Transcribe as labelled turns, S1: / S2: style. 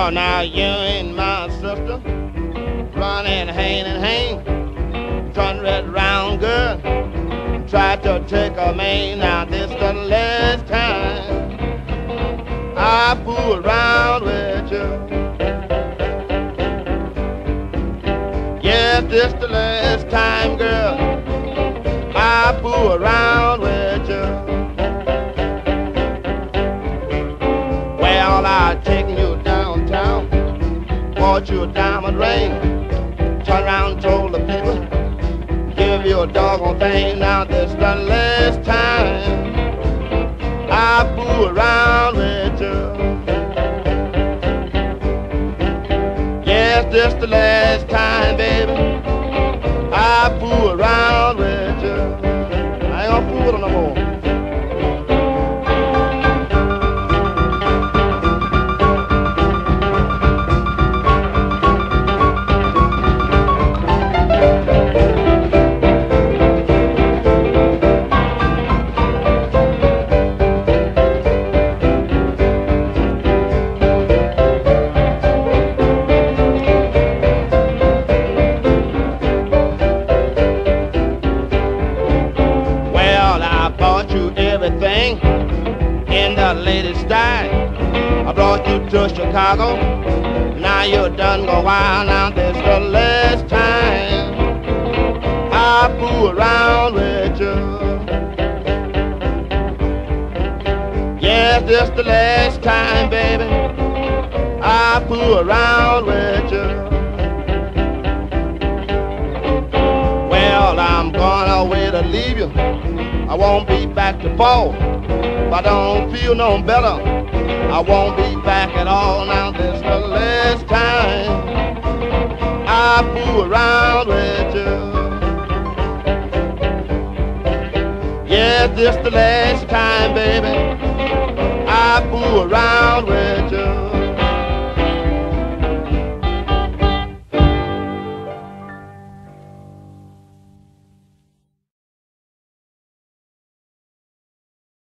S1: Well, now you and my sister running hand in hand, turn right round, girl. Try to take a man. Now this the last time I fool around with you. Yes, this the last time, girl, I fool around with you. Well, I taking you downtown, bought you a diamond ring, turn around and told the people, give you a doggone thing. Now this the last time I fool around with you. Yes, this the last time, baby, I fool around with you. I ain't gonna fool with her no more. Everything in the latest style. I brought you to Chicago. Now you done go wild. Now this the last time I fool around with you. Yes, this the last time, baby, I fool around with you. Well, I'm going away to leave you. I won't be back to fall. If I don't feel no better, I won't be back at all. Now this the last time I fool around with you. Yeah, this the last time, baby, I fool around with you.